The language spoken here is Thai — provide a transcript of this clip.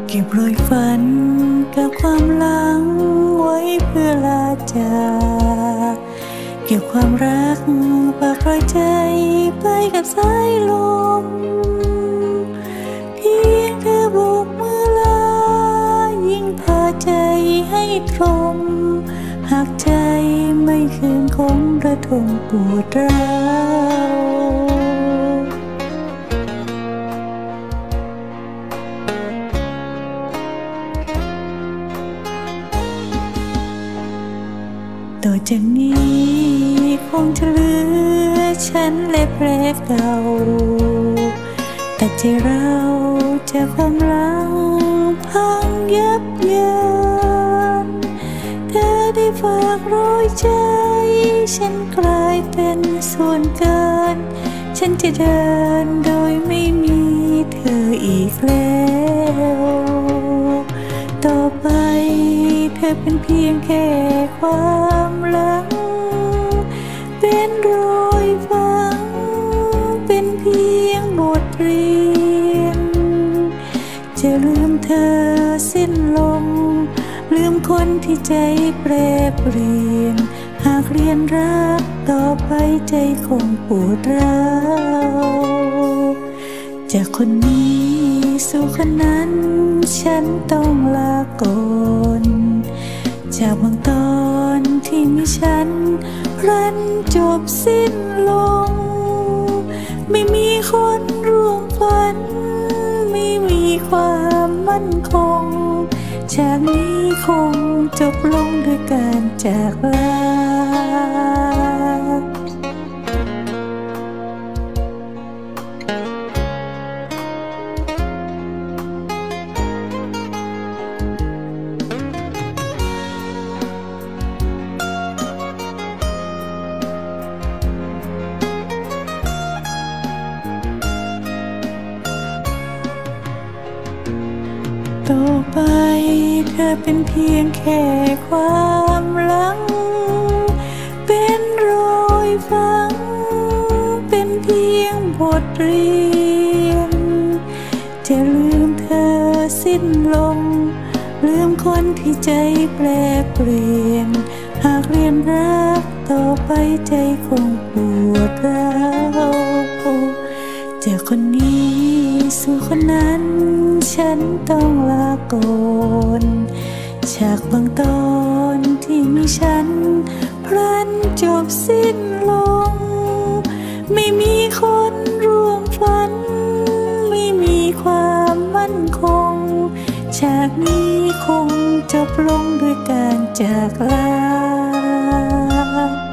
เก็บรอยฝันกับความหลังไว้เพื่อลาจากเก็บความรักฝากรอยใจไปกับสายลมเพียงเธอโบกมือลายิ่งพาใจให้ตรมหากใจไม่คืนคงระทมปวดร้าวต่อจากนี้คงจะเหลือฉันและแผลเก่าแต่ใจเราจากความรักพังยับเยินเธอได้ฝากรอยใจฉันกลายเป็นส่วนเกินฉันจะเดินโดยไม่มีเธออีกแล้วต่อไปเธอเป็นเพียงแค่ความหลังเป็นรอยฝังเป็นเพียงบทเรียนจะลืมเธอสิ้นลมลืมคนที่ใจแปรเปลี่ยนหากเรียนรักต่อไปใจคงปวดร้าวจากคนนี้สู่คนนั้นฉันต้องลาก่อนจากบางตอนที่มีฉันพลันจบสิ้นลงไม่มีคนร่วมฝันไม่มีความมั่นคงจากนี้คงจบลงด้วยการจากลาต่อไปเธอเป็นเพียงแค่ความหลังเป็นรอยฝังเป็นเพียงบทเรียนจะลืมเธอสิ้นลมลืมคนที่ใจแปรเปลี่ยนหากเรียนรักต่อไปใจคงปวดร้าวจากคนนี้สู่คนนั้นฉันต้องลาก่อนจากบางตอนที่มีฉันพลันจบสิ้นลงไม่มีคนร่วมฝันไม่มีความมั่นคงจากนี้คงจบลงด้วยการจากลา